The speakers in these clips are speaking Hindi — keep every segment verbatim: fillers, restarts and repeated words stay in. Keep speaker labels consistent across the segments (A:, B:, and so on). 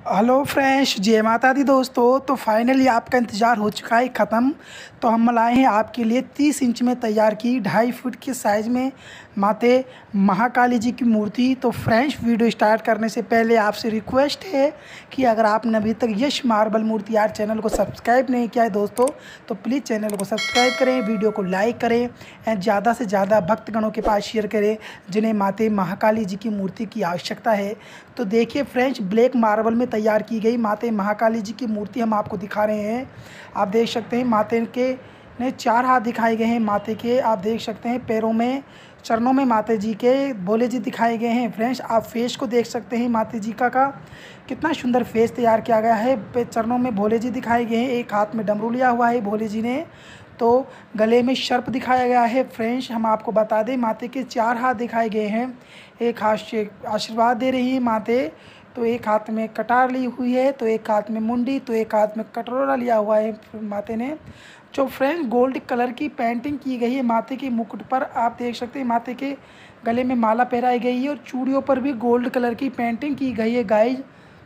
A: हेलो फ्रेंड्स, जय माता दी दोस्तों। तो फाइनली आपका इंतज़ार हो चुका है ख़त्म। तो हम लाए हैं आपके लिए तीस इंच में तैयार की ढाई फुट के साइज़ में माते महाकाली जी की मूर्ति। तो फ्रेंड्स, वीडियो स्टार्ट करने से पहले आपसे रिक्वेस्ट है कि अगर आपने अभी तक यश मार्बल मूर्ति आर्ट चैनल को सब्सक्राइब नहीं किया है दोस्तों, तो प्लीज़ चैनल को सब्सक्राइब करें, वीडियो को लाइक करें एंड ज़्यादा से ज़्यादा भक्तगणों के पास शेयर करें जिन्हें माते महाकाली जी की मूर्ति की आवश्यकता है। तो देखिए फ्रेंड्स, ब्लैक मार्बल में तैयार की गई माते महाकाली जी की मूर्ति हम आपको दिखा रहे हैं। आप देख सकते हैं माते के ने चार हाथ दिखाए गए हैं। माते के आप देख सकते हैं पैरों में, चरणों में माते जी के भोले जी दिखाए गए हैं। फ्रेंड्स, आप फेस को देख सकते हैं माते जी का का कितना सुंदर फेस तैयार किया गया है। चरणों में भोले जी दिखाए गए हैं, एक हाथ में डमरू लिया हुआ है भोले जी ने, तो गले में सर्प दिखाया गया है। फ्रेंड्स, हम आपको बता दें माते के चार हाथ दिखाए गए हैं। एक हाथ से आशीर्वाद दे रही है माते, तो एक हाथ में कटार ली हुई है, तो एक हाथ में मुंडी, तो एक हाथ में कटोरा लिया हुआ है माते ने। जो फ्रेंड्स, गोल्ड कलर की पेंटिंग की गई है माते के मुकुट पर। आप देख सकते हैं माते के गले में माला पहनाई गई है और चूड़ियों पर भी गोल्ड कलर की पेंटिंग की गई है। गाइज,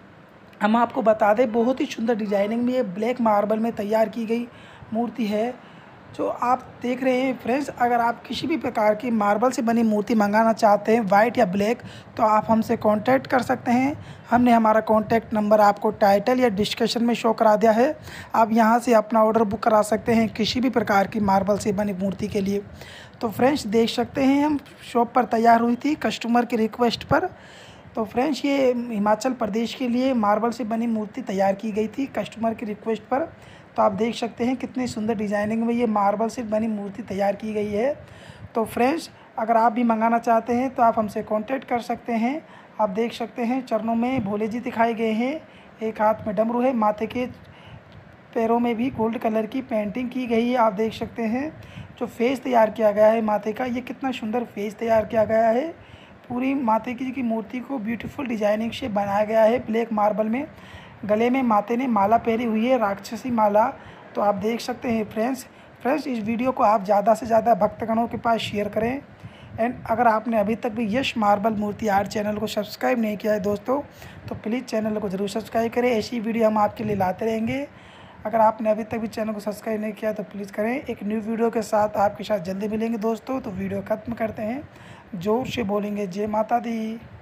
A: हम आपको बता दें बहुत ही सुंदर डिजाइनिंग में ये ब्लैक मार्बल में तैयार की गई मूर्ति है जो आप देख रहे हैं। फ्रेंड्स, अगर आप किसी भी प्रकार की मार्बल से बनी मूर्ति मंगाना चाहते हैं, वाइट या ब्लैक, तो आप हमसे कांटेक्ट कर सकते हैं। हमने हमारा कांटेक्ट नंबर आपको टाइटल या डिस्क्रिप्शन में शो करा दिया है। आप यहां से अपना ऑर्डर बुक करा सकते हैं किसी भी प्रकार की मार्बल से बनी मूर्ति के लिए। तो फ्रेंड्स, देख सकते हैं हम शॉप पर तैयार हुई थी कस्टमर की रिक्वेस्ट पर। तो फ्रेंड्स, ये हिमाचल प्रदेश के लिए मार्बल से बनी मूर्ति तैयार की गई थी कस्टमर की रिक्वेस्ट पर। तो आप देख सकते हैं कितनी सुंदर डिजाइनिंग में ये मार्बल से बनी मूर्ति तैयार की गई है। तो फ्रेंड्स, अगर आप भी मंगाना चाहते हैं तो आप हमसे कांटेक्ट कर सकते हैं। आप देख सकते हैं चरणों में भोले जी दिखाए गए हैं, एक हाथ में डमरू है, माथे के पैरों में भी गोल्ड कलर की पेंटिंग की गई है। आप देख सकते हैं जो फेस तैयार किया गया है माथे का, ये कितना सुंदर फेस तैयार किया गया है। पूरी माते की की मूर्ति को ब्यूटीफुल डिजाइनिंग से बनाया गया है ब्लैक मार्बल में। गले में माते ने माला पहनी हुई है, राक्षसी माला। तो आप देख सकते हैं फ्रेंड्स फ्रेंड्स इस वीडियो को आप ज़्यादा से ज़्यादा भक्तगणों के पास शेयर करें। एंड अगर आपने अभी तक भी यश मार्बल मूर्ति आर्ट चैनल को सब्सक्राइब नहीं किया है दोस्तों, तो प्लीज़ चैनल को ज़रूर सब्सक्राइब करें। ऐसी वीडियो हम आपके लिए लाते रहेंगे। अगर आपने अभी तक भी चैनल को सब्सक्राइब नहीं किया तो प्लीज़ करें। एक न्यू वीडियो के साथ आपके साथ जल्दी मिलेंगे दोस्तों। तो वीडियो ख़त्म करते हैं, जोर से बोलेंगे जय माता दी।